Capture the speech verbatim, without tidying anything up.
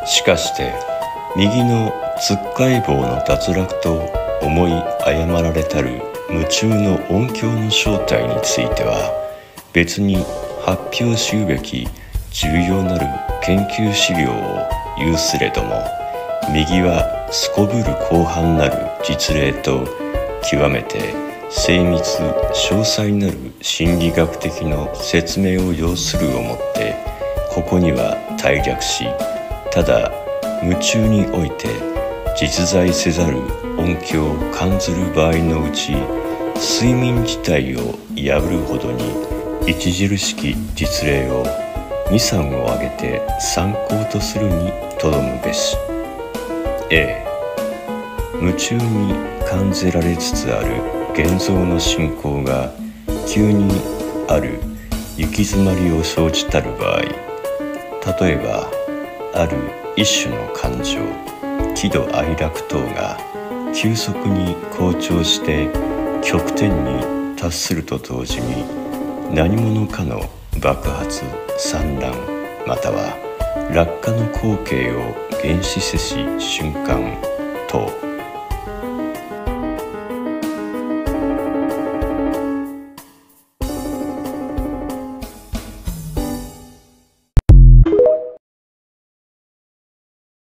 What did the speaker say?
しかして右のつっかい棒の脱落と思い誤られたる夢中の音響の正体については別に発表しうべき重要なる研究資料を有すれども、右はすこぶる広範なる実例と極めて精密詳細なる心理学的の説明を要するをもってここには大略し、ただ夢中において実在せざる音響を感ずる場合のうち、睡眠自体を破るほどに著しき実例をに、さんを挙げて参考とするにとどむべし。 A、 夢中に感じられつつある現像の進行が急にある行き詰まりを生じたる場合、例えばある一種の感情、喜怒哀楽等が急速に高漲して極点に達すると同時に何者かの爆発、散乱または落下の光景を原始せし瞬間等